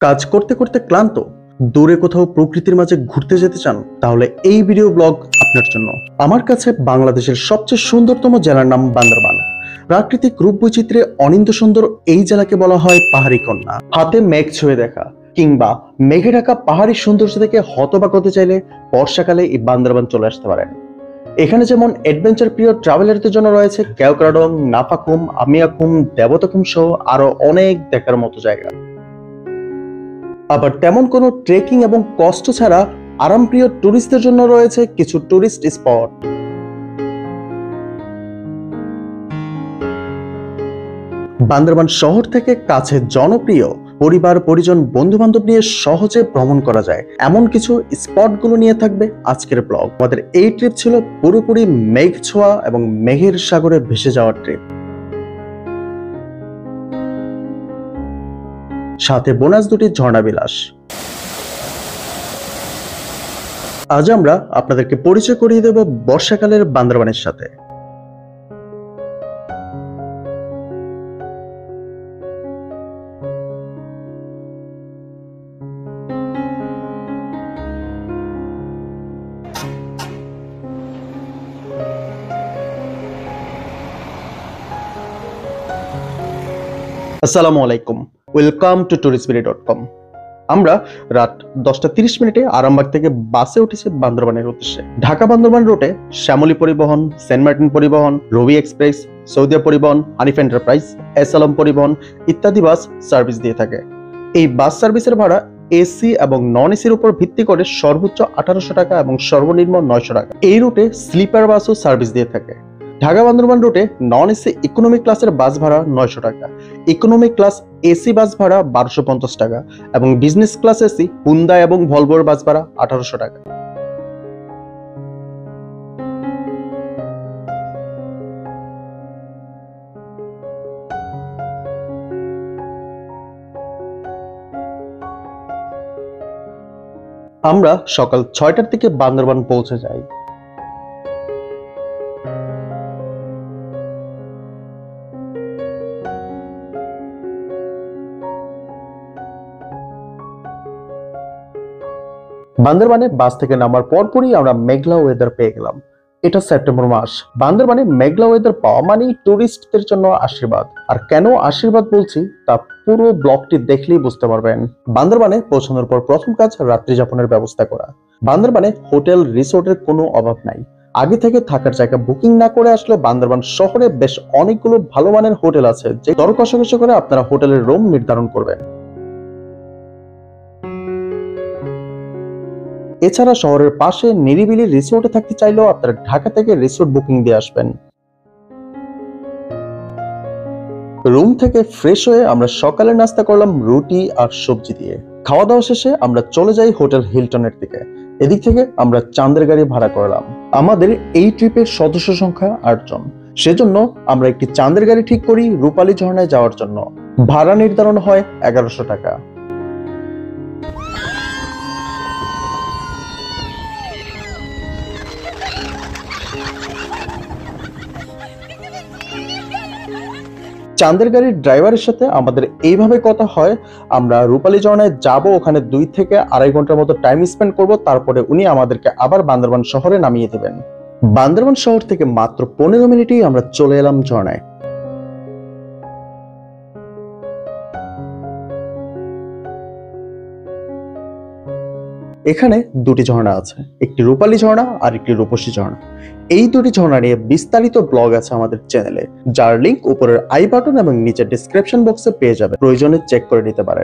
কাজ করতে করতে ক্লান্ত, দূরে কোথাও প্রকৃতির মাঝে ঘুরতে যেতে চান, তাহলে এই ভিডিও ব্লগ আপনার জন্য। আমার কাছে বাংলাদেশের সবচেয়ে সুন্দরতম জেলার নাম বান্দরবান। প্রাকৃতিক রূপ বৈচিত্র্যে অনিন্দ সুন্দর এই জেলাকে বলা হয় পাহাড়ি কন্যা। হাতে মেঘ ছুঁয়ে দেখা কিংবা মেঘে ঢাকা পাহাড়ি সৌন্দর্য থেকে হতবাক হতে চাইলে বর্ষাকালে এই বান্দরবান চলে আসতে পারেন। এখানে যেমন অ্যাডভেঞ্চার প্রিয় ট্রাভেলারদের জন্য রয়েছে কেওক্রাডং, নাফাকুম, আমিয়াকুম, দেবতাকুম সহ আরো অনেক দেখার মতো জায়গা। আবার তেমন কোনো ট্রেকিং এবং কষ্ট ছাড়া আরামপ্রিয় টুরিস্টদের জন্য রয়েছে কিছু টুরিস্ট স্পট। বান্দরবান শহর থেকে কাছে জনপ্রিয়, পরিবার পরিজন বন্ধু বান্ধব নিয়ে সহজে ভ্রমণ করা যায় এমন কিছু স্পটগুলো নিয়ে থাকবে আজকের ব্লগ। আমাদের এই ট্রিপ ছিল পুরোপুরি মেঘ ছোঁয়া এবং মেঘের সাগরে ভেসে যাওয়ার ট্রিপ, সাথে বোনাস দুটি ঝর্ণা বিলাস। আজ আমরা আপনাদেরকে পরিচয় করিয়ে দেব বর্ষাকালের বান্দরবানের সাথে। আসসালামু আলাইকুম, ওয়েলকাম টু touristbiri.com। আমরা রাত 10:30 আরামবাগ থেকে বাসে উঠেছি বান্দরবানের উদ্দেশ্যে। ঢাকা বান্দরবান রুটে শ্যামলী পরিবহন, সেন্ট মার্টিন পরিবহন, রবি এক্সপ্রেস, সৌদিয়া পরিবহন, হানিফ এন্টারপ্রাইজ, এস আলম পরিবহন ইত্যাদি বাস সার্ভিস দিয়ে থাকে। এই বাস সার্ভিসের ভাড়া এসি এবং নন এসির উপর ভিত্তি করে সর্বোচ্চ 1800 টাকা এবং সর্বনিম্ন 900 টাকা। এই রুটে স্লিপার বাসও সার্ভিস দিয়ে থাকে। ঢাকা বান্দরবান রুটে নন এসি ইকোনমি ক্লাসের বাস ভাড়া 900 টাকা, ইকোনমি ক্লাস এসি বাস ভাড়া 1250 টাকা এবং বিজনেস ক্লাস এসি হুন্ডা এবং ভলভোর বাস ভাড়া 1800 টাকা। আমরা সকাল 6টার দিকে বান্দরবান পৌঁছে যাই। বান্দরবানে বাস থেকে নামার পরপরই আমরা মেঘলা ওয়েদার পেয়ে গেলাম। এটা সেপ্টেম্বর মাস। বান্দরবানে মেঘলা ওয়েদার পাওয়া মানেই টুরিস্টদের জন্য আশীর্বাদ। আর কেন আশীর্বাদ বলছি তা পুরো ব্লগটি দেখলেই বুঝতে পারবেন। বান্দরবানে পৌঁছানোর পর প্রথম কাজ রাত্রি যাপনের ব্যবস্থা করা। বান্দরবানে হোটেল রিসোর্টের কোনো অভাব নাই। আগে থেকে থাকার জায়গা বুকিং না করে আসলে বান্দরবান শহরে বেশ অনেকগুলো ভালো মানের হোটেল আছে, যে দর কষাকষি করে আপনারা হোটেলের রুম নির্ধারণ করবেন। এছাড়া শহরের পাশে নিরিবিলি রিসোর্টে থাকতে চাইলেও আপনারা ঢাকা থেকে রিসোর্ট বুকিং দিয়ে আসবেন। রুম থেকে ফ্রেশ হয়ে আমরা সকালে নাস্তা করলাম রুটি আর সবজি দিয়ে। খাওয়া দাওয়া শেষে আমরা চলে যাই হোটেল হিলটনের দিকে। এদিক থেকে আমরা চাঁদের গাড়ি ভাড়া করলাম। আমাদের এই ট্রিপের সদস্য সংখ্যা 8 জন, সেজন্য আমরা একটি চাঁদের গাড়ি ঠিক করি রূপালী ঝর্ণায় যাওয়ার জন্য। ভাড়া নির্ধারণ হয় 1100 টাকা। চাঁদের গাড়ির ড্রাইভারের সাথে আমাদের এইভাবে কথা হয়, আমরা রূপালী ঝর্ণায় যাব, ওখানে 2 থেকে 2.5 ঘন্টার মতো টাইম স্পেন্ড করব, তারপরে উনি আমাদেরকে আবার বান্দরবান শহরে নামিয়ে দেবেন। বান্দরবান শহর থেকে মাত্র 15 মিনিটেই আমরা চলে এলাম ঝর্ণায়। এখানে দুটি ঝর্ণা আছে, একটি রূপালী ঝর্ণা আর একটি রূপসী ঝর্ণা। এই দুটি ঝর্ণা নিয়ে বিস্তারিত ব্লগ আছে আমাদের চ্যানেলে, যার লিংক উপরের আই বাটন এবং নিচের ডেসক্রিপশন বক্সে পেয়ে যাবেন, প্রয়োজনে চেক করে নিতে পারেন।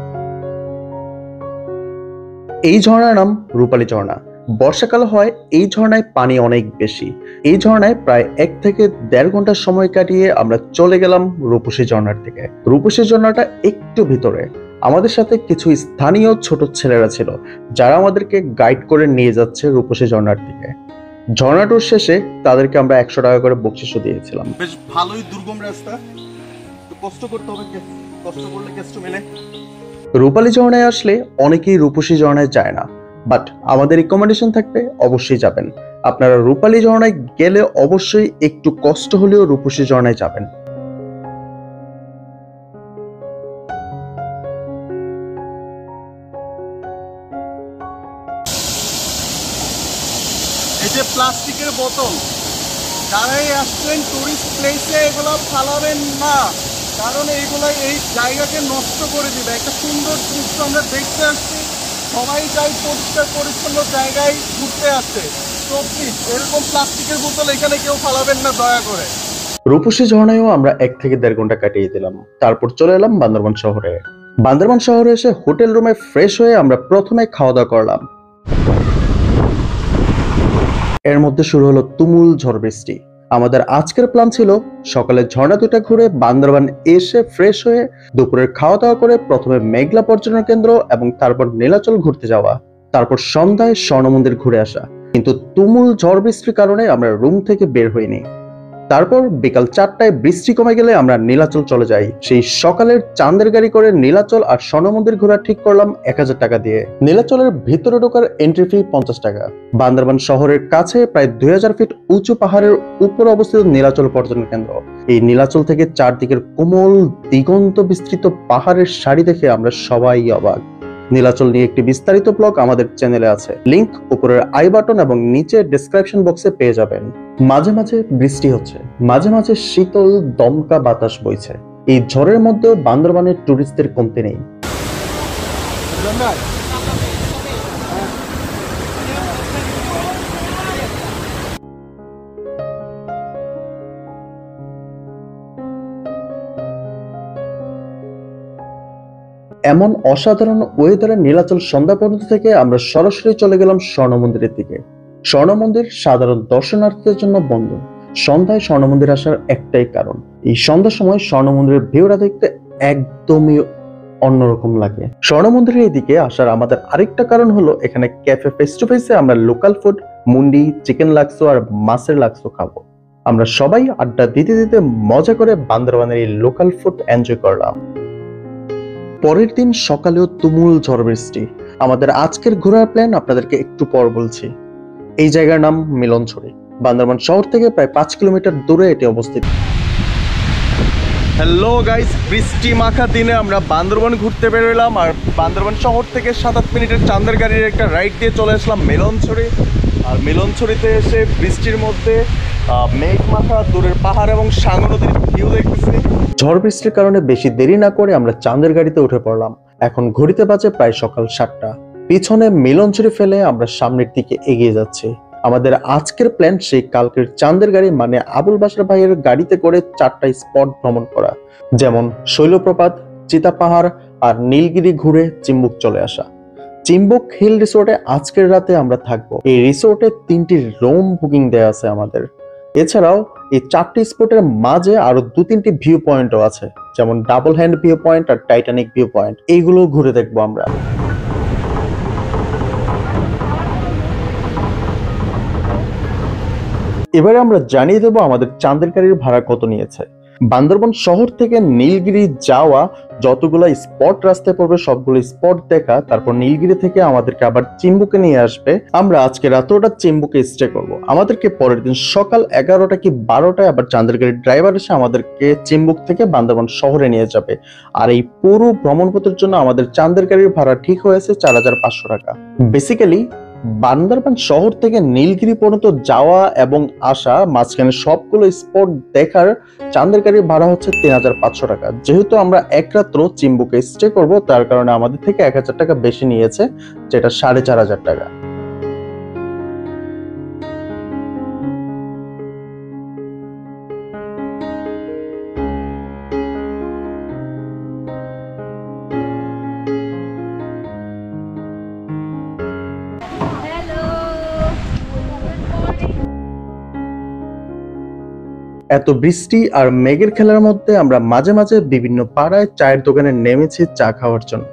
এই ঝর্ণার নাম রূপালী ঝর্ণা। বর্ষাকাল হয় এই ঝর্ণায় পানি অনেক বেশি। এই ঝর্ণায় প্রায় 1 থেকে 1.5 ঘন্টা সময় কাটিয়ে আমরা চলে গেলাম রূপসী ঝর্ণার দিকে। রূপসী ঝর্ণাটা একটু ভিতরে। আমাদের সাথে কিছু স্থানীয় ছোট ছেলেরা ছিল, যারা আমাদেরকে গাইড করে নিয়ে যাচ্ছে রূপসী ঝর্ণার দিকে। ঝর্ণাটোর শেষে তাদেরকে আমরা 100 টাকা করে বকশিশও দিয়েছিলাম। বেশ ভালোই দুর্গম রাস্তা, একটু কষ্ট করতে হবে, কষ্ট করলে কেষ্ট মেলে। রূপালী ঝর্ণায় আসলে অনেকেই রূপসী ঝর্ণায় যায় না, বাট আমাদের রিকমেন্ডেশন থাকবে অবশ্যই যাবেন। আপনারা রূপালী ঝর্ণায় গেলে অবশ্যই একটু কষ্ট হলেও রূপসী ঝর্ণায় যাবেন। যে প্লাস্টিকের বোতল, যারাই আসছেন টুরিস্ট প্লেসে এগুলো ফালাবেন না, কারণ এইগুলো এই জায়গাকে নষ্ট করে দিবে। একটা সুন্দর দৃশ্য আমরা দেখতে আসছি, সবাই চাই পরিষ্কার পরিচ্ছন্ন জায়গায় ঘুরতে আসছে। তো প্লিজ এরকম প্লাস্টিকের বোতল এখানে কেউ ফালাবেন না দয়া করে। রূপসী ঝর্ণায়ও আমরা 1 থেকে 1.5 ঘন্টা কাটিয়ে দিলাম। তারপর চলে এলাম বান্দরবান শহরে। বান্দরবান শহরে এসে হোটেল রুমে ফ্রেশ হয়ে আমরা প্রথমে খাওয়া দাওয়া করলাম। এর মধ্যে শুরু হলো তুমুল ঝড় বৃষ্টি। আমাদের আজকের প্ল্যান ছিল সকালে ঝর্ণা দুটা ঘুরে বান্দরবান এসে ফ্রেশ হয়ে দুপুরের খাওয়া দাওয়া করে প্রথমে মেঘলা পর্যটন কেন্দ্র এবং তারপর নীলাচল ঘুরতে যাওয়া, তারপর সন্ধ্যায় স্বর্ণ মন্দির ঘুরে আসা। কিন্তু তুমুল ঝড় বৃষ্টির কারণে আমরা রুম থেকে বের হইনি। তারপর বিকাল 4টায় বৃষ্টি কমে গেলে আমরা নীলাচল চলে যাই। সেই সকালের চাঁদের গাড়ি করে নীলাচল আর স্বর্ণ মন্দির ঘোরা ঠিক করলাম 1000 টাকা দিয়ে। নীলাচলের ভিতরে ঢোকার এন্ট্রি ফি 50 টাকা। বান্দরবান শহরের কাছে প্রায় 2000 ফিট উঁচু পাহাড়ের উপর অবস্থিত নীলাচল পর্যটন কেন্দ্র। এই নীলাচল থেকে চারদিকের কোমল দিগন্ত বিস্তৃত পাহাড়ের সারি দেখে আমরা সবাই অবাক। নীলাচল নিয়ে একটি বিস্তারিত ব্লগ আমাদের চ্যানেলে আছে, লিংক উপরের আই বাটন এবং নিচে ডেসক্রিপশন বক্সে পেয়ে যাবেন। মাঝে মাঝে বৃষ্টি হচ্ছে, মাঝে মাঝে শীতল দমকা বাতাস বইছে। এই ঝড়ের মধ্যেও বান্দরবানের টুরিস্টদের কমতে নেই। এমন অসাধারণ ওয়েদারে নীলাচল সন্ধ্যা পর্যন্ত থেকে আমরা সরাসরি চলে গেলাম স্বর্ণ মন্দিরের দিকে। স্বর্ণ মন্দির সাধারণ দর্শনার্থীদের জন্য বন্ধ। সন্ধ্যায় স্বর্ণ মন্দির আসার একটাই কারণ, এই সন্ধ্যার সময় স্বর্ণ মন্দিরের ভিউটা দেখতে একদমই অন্যরকম লাগে। স্বর্ণ মন্দিরের এদিকে আসার আমাদের আরেকটা কারণ হলো এখানে ক্যাফে ফেস টু ফেসে আমরা লোকাল ফুড মুন্ডি, চিকেন লাক্সো আর মাছের লাক্সো খাবো। আমরা সবাই আড্ডা দিতে দিতে মজা করে বান্দরবানের এই লোকাল ফুড এনজয় করলাম। পরের দিন সকালেও তুমুল ঝড় বৃষ্টি। আমাদের আজকের ঘোরার প্ল্যান আপনাদেরকে একটু পর বলছি। এই জায়গার নাম মিলনছড়ি। বান্দরবান শহর থেকে প্রায় 5 কিলোমিটার দূরে এটি অবস্থিত। হ্যালো গাইস, বৃষ্টি মাখা দিনে আমরা বান্দরবান ঘুরতে বেরোলাম আর বান্দরবান শহর থেকে 7-8 মিনিটের চাঁদের গাড়ির একটা রাইড দিয়ে চলে আসলাম মিলনছড়ি। আর মিলনছড়িতে এসে বৃষ্টির মধ্যে মেঘ মাখা দূরের পাহাড় এবং সাঙ্গু নদীর ভিউ দেখতেছি। ঝড় বৃষ্টির কারণে বেশি দেরি না করে আমরা চাঁদের গাড়িতে উঠে পড়লাম। এখন ঘড়িতে বাজে প্রায় সকাল 7টা। পিছনে মিলনছড়ি ফেলে আমরা সামনের দিকে এগিয়ে যাচ্ছি। আমাদের আজকের প্ল্যান সেই কালকের চাঁদের গাড়ি মানে আবুল বাশার ভাইয়ের গাড়িতে করে 4টা স্পট ভ্রমণ করা, যেমন শৈলপ্রপাত, চিতা পাহাড় আর নীলগিরি ঘুরে চিম্বুক চলে আসা। চিম্বুক হিল রিসোর্টে আজকের রাতে আমরা থাকবো। এই রিসোর্টে 3টি রুম বুকিং দেয়া আছে আমাদের। এছাড়াও এই 4টি স্পটের মাঝে আরো 2-3টি ভিউ পয়েন্টও আছে, যেমন ডাবল হ্যান্ড ভিউ পয়েন্ট আর টাইটানিক ভিউ পয়েন্ট। এইগুলো ঘুরে দেখবো আমরা। এবারে আমরা জানিয়ে দেবো আমাদের চাঁদের গাড়ির ভাড়া কত নিয়েছে। বান্দরবান শহর থেকে নীলগিরি যাওয়া যতগুলো স্পট রাস্তায় পড়বে সবগুলো স্পট দেখা, তারপর নীলগিরি থেকে আমাদেরকে আবার চিম্বুকে নিয়ে আসবে। আমরা আজকে রাত্রটা চিম্বুকে স্টে করব। আমাদেরকে পরের দিন সকাল 11টা কি 12টায় আবার চাঁদের গাড়ির ড্রাইভার এসে আমাদেরকে চিম্বুক থেকে বান্দরবান শহরে নিয়ে যাবে। আর এই পুরো ভ্রমণপথের জন্য আমাদের চাঁদের গাড়ির ভাড়া ঠিক হয়েছে 4500 টাকা। বেসিক্যালি বান্দরবান শহর থেকে নীলগিরি পর্যন্ত যাওয়া এবং আসা মাঝখানে সবগুলো স্পট দেখার চাঁদের গাড়ির ভাড়া হচ্ছে 3500 টাকা। যেহেতু আমরা এক রাত্র চিম্বুকে স্টে করব তার কারণে আমাদের থেকে 1000 টাকা বেশি নিয়েছে, যেটা 4500 টাকা। এত বৃষ্টি আর মেঘের খেলার মধ্যে আমরা মাঝে মাঝে বিভিন্ন পাড়ায় চায়ের দোকানে নেমেছি চা খাওয়ার জন্য।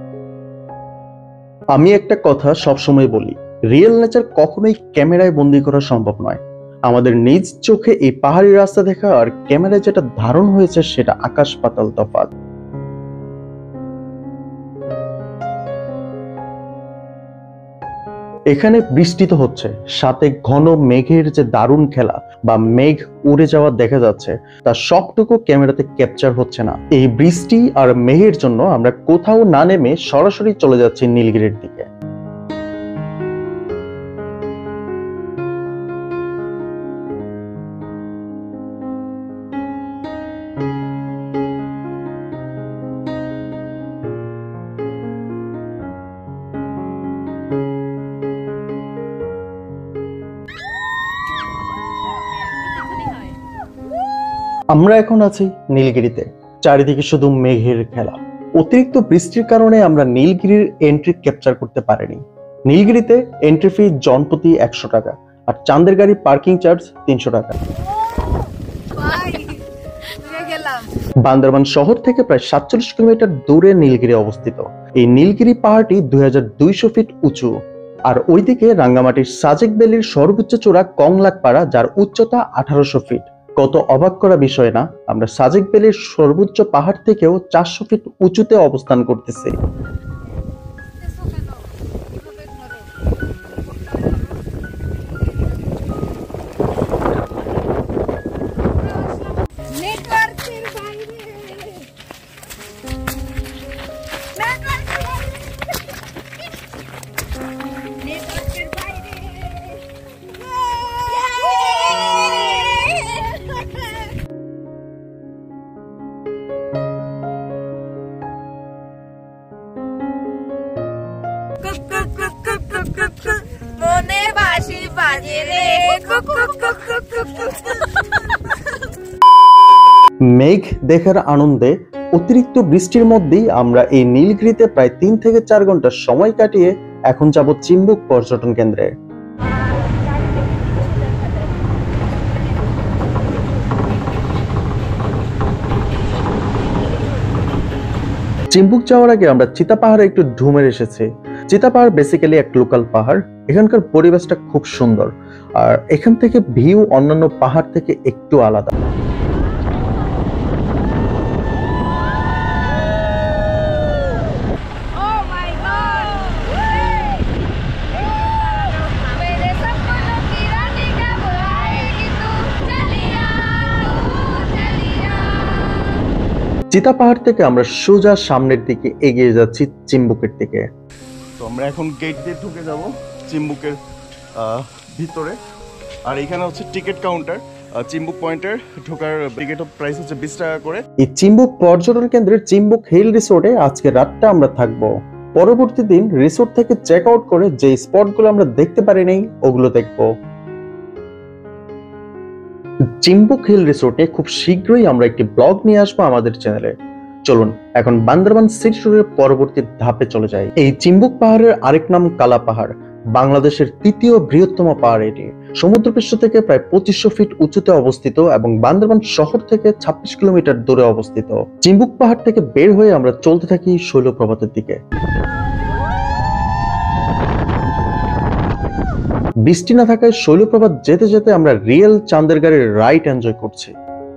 আমি একটা কথা সবসময় বলি, রিয়েল নেচার কখনোই ক্যামেরায় বন্দি করা সম্ভব নয়। আমাদের নিজ চোখে এই পাহাড়ি রাস্তা দেখা আর ক্যামেরায় যেটা ধারণ হয়েছে সেটা আকাশ পাতাল তফাৎ। এখানে বৃষ্টি তো হচ্ছে, সাথে ঘন মেঘের যে দারুণ খেলা বা মেঘ উড়ে যাওয়া দেখা যাচ্ছে, তার সবটুকু ক্যামেরাতে ক্যাপচার হচ্ছে না। এই বৃষ্টি আর মেঘের জন্য আমরা কোথাও না নেমে সরাসরি চলে যাচ্ছি নীলগিরির দিকে। আমরা এখন আছি নীলগিরিতে, চারিদিকে শুধু মেঘের খেলা। অতিরিক্ত বৃষ্টির কারণে আমরা নীলগিরির এন্ট্রি ক্যাপচার করতে পারিনি। নীলগিরিতে এন্ট্রি ফি জনপ্রতি 100 টাকা, আর চাঁদের গাড়ি পার্কিং চার্জ 300 টাকা। বান্দরবান শহর থেকে প্রায় 47 কিলোমিটার দূরে নীলগিরি অবস্থিত। এই নীলগিরি পাহাড়টি 2200 ফিট উঁচু, আর ওইদিকে রাঙ্গামাটির সাজেক ভ্যালির সর্বোচ্চ চূড়া কংলাকপাড়া, যার উচ্চতা 1800 ফিট। কত অবাক করা বিষয় না, আমরা সাজেক ভ্যালির সর্বোচ্চ পাহাড় থেকেও 400 ফিট উঁচুতে অবস্থান করতেছি। মেঘ দেখার আনন্দে অতিরিক্ত বৃষ্টির মধ্যেই আমরা এই নীলগিরিতে প্রায় 3 থেকে 4 ঘন্টা সময় কাটিয়ে এখন যাব চিম্বুক পর্যটন কেন্দ্রে। চিম্বুক যাওয়ার আগে আমরা চিতা পাহাড়ে একটু ঢুমের এসেছি। চিতা পাহাড় বেসিক্যালি এক লোকাল পাহাড়। এখানকার পরিবেশটা খুব সুন্দর, আর এখান থেকে ভিউ অন্যান্য পাহাড় থেকে একটু আলাদা। চিতা পাহাড় থেকে আমরা সোজা সামনের দিকে এগিয়ে যাচ্ছি চিম্বুকের দিকে। তো আমরা এখন গেট দিয়ে ঢুকে যাব চিম্বুকের ভিতরে। আর এখানে হচ্ছে টিকিট কাউন্টার। চিম্বুক পয়েন্টের ঢোকার টিকিট প্রাইস হচ্ছে 20 টাকা করে। এই চিম্বুক পর্যটন কেন্দ্রের চিম্বুক হিল রিসোর্টে আজকে রাতটা আমরা থাকবো। পরবর্তী দিন রিসোর্ট থেকে চেক আউট করে যে স্পটগুলো আমরা দেখতে পারি নাই ওগুলো দেখবো। চিম্বুক হিল রিসোর্টে খুব শীঘ্রই আমরা একটি ব্লগ নিয়ে আসবো আমাদের চ্যানেলে। চলুন এখন বান্দরবান সিটি ট্যুরের পরবর্তী ধাপে চলে যাই। এই চিম্বুক পাহাড়ের আরেক নাম কালা পাহাড়। বাংলাদেশের তৃতীয় বৃহত্তম পাহাড় এটি। সমুদ্রপৃষ্ঠ থেকে প্রায় 2500 ফিট উঁচুতে অবস্থিত এবং বান্দরবান শহর থেকে 26 কিলোমিটার দূরে অবস্থিত। চিম্বুক পাহাড় থেকে বের হয়ে আমরা চলতে থাকি শৈলপ্রপাতের দিকে। বৃষ্টি না থাকায় শৈলপ্রপাত যেতে যেতে আমরা রিয়েল চাঁদের গাড়ির রাইড এনজয় করছি।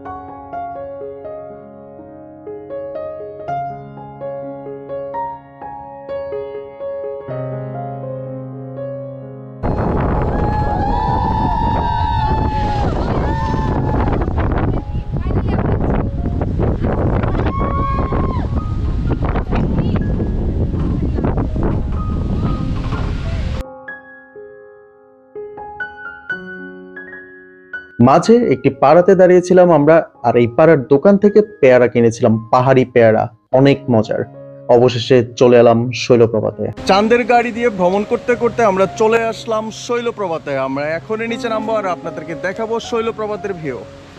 মাঝে একটি পাড়াতে দাঁড়িয়েছিলাম আমরা, আর এই পাড়ার দোকান থেকে পেয়ারা কিনেছিলাম, পাহাড়ি পেয়ারা, অনেক মজার। অবশেষে চলে এলাম শৈলপ্রপাতে। চাঁদের গাড়ি দিয়ে ভ্রমণ করতে করতে আমরা চলে আসলাম শৈলপ্রপাতে। আমরা এখনই নিচে নামবো আর আপনাদেরকে দেখাবো শৈলপ্রপাতের ভিউ।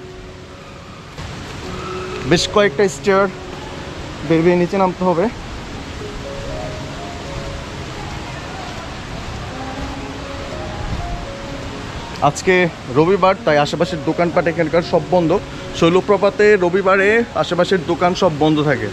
বেশ কয়েকটা স্টেয়ার বেরিয়ে নিচে নামতে হবে। আজকে রবিবার, তাই আশেপাশের দোকানপাট এখানকার সব বন্ধ। শৈলপ্রপাতে রবিবারে আশেপাশের দোকান সব বন্ধ থাকে।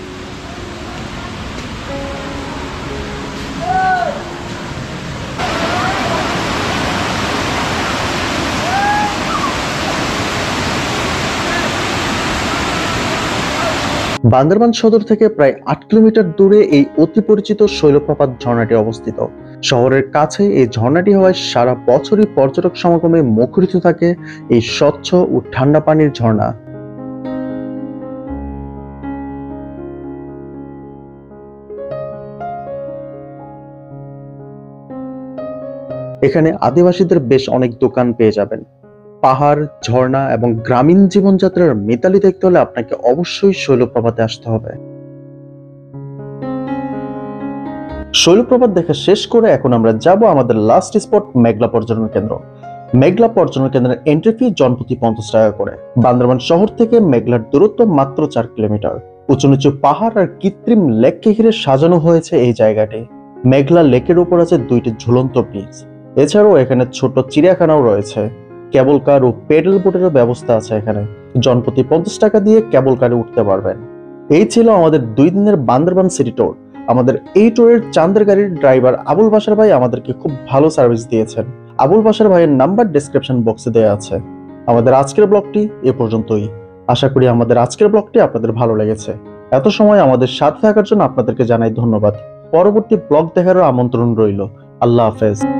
বান্দরবান সদর থেকে প্রায় 8 কিলোমিটার দূরে এই অতি পরিচিত শৈলপ্রপাত ঝর্ণাটি অবস্থিত। শহরের কাছে এই ঝর্ণাটি হওয়ায় সারা বছরই পর্যটক সমাগমে মুখরিত থাকে এই স্বচ্ছ ও ঠান্ডা পানির ঝর্ণা। এখানে আদিবাসীদের বেশ অনেক দোকান পেয়ে যাবেন। পাহাড়, ঝর্ণা এবং গ্রামীণ জীবনযাত্রার মিতালি দেখতে হলে আপনাকে অবশ্যই শৈলপ্রপাতে আসতে হবে। শৈলপ্রপাত দেখা শেষ করে এখন আমরা যাব আমাদের লাস্ট স্পট মেঘলা পর্যটন কেন্দ্র। মেঘলা পর্যটন কেন্দ্রের এন্ট্রি ফি জনপ্রতি 50 টাকা করে। বান্দরবান শহর থেকে মেঘলার দূরত্ব মাত্র 4 কিলোমিটার। উঁচু নিচু পাহাড় আর কৃত্রিম লেককে ঘিরে সাজানো হয়েছে এই জায়গাটি। মেঘলা লেকের উপর আছে 2টি ঝুলন্ত ব্রিজ। এছাড়াও এখানে ছোট চিড়িয়াখানাও রয়েছে। কেবল কার ও পেডেল বোটেরও ব্যবস্থা আছে এখানে। জনপ্রতি 50 টাকা দিয়ে কেবল কারে উঠতে পারবেন। এই ছিল আমাদের 2 দিনের বান্দরবান সিটি ট্যুর। আমাদের এই ট্যুরের চাঁদের গাড়ির ড্রাইভার আবুল বাশার ভাই আমাদেরকে খুব ভালো সার্ভিস দিয়েছেন। আবুল বাশার ভাইয়ের নাম্বার ডেসক্রিপশন বক্সে দেওয়া আছে। আমাদের আজকের ব্লগটি এ পর্যন্তই। আশা করি আমাদের আজকের ব্লগটি আপনাদের ভালো লেগেছে। এত সময় আমাদের সাথে থাকার জন্য আপনাদেরকে জানাই ধন্যবাদ। পরবর্তী ব্লগ দেখারও আমন্ত্রণ রইল। আল্লাহ হাফেজ।